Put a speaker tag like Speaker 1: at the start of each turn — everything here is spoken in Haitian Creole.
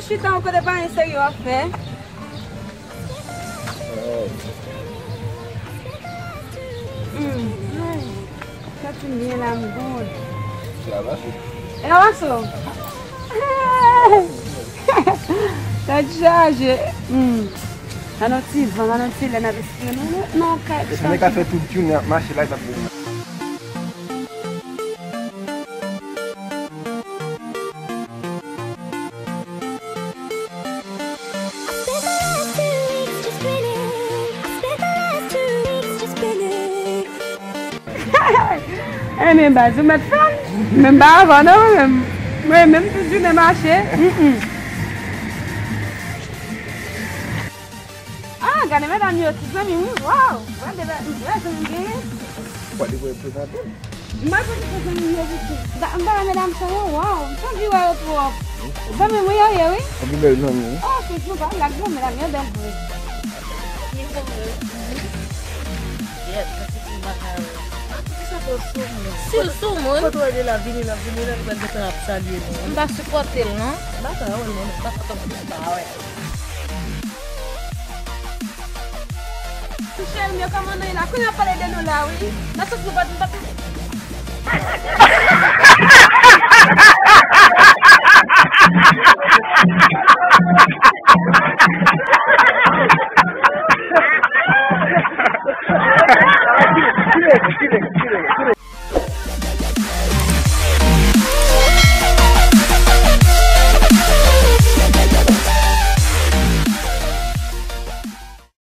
Speaker 1: suis en train de parler sérieux à faire. Ça tu viens là, mon bon. É osso? Tá de charge. A notícia, na piscina. Não, cara.
Speaker 2: Você nem café tudo que o macho lá tá bom.
Speaker 1: Même pas, je me femme. Même pas avant, non, même si je ne marchais. Ah, regardez, madame, tu sais, wow,
Speaker 2: Pode representar.
Speaker 1: Mas você não madame, ça va, wow, ça dit ouais pour. Ça me voit hier, oui.
Speaker 2: Alguém meu nome.
Speaker 1: Oh, c'est tout bas, la grande madame, il y a d'un peu.
Speaker 3: Sil sumun.
Speaker 4: Foto de la vini la ben de trap saluer.
Speaker 3: Mba supporter non?
Speaker 4: Ba ka wol mo ba ka to ba wa.
Speaker 1: Michel, meu camarada, lá, quando eu falei de no lá, oui, nós somos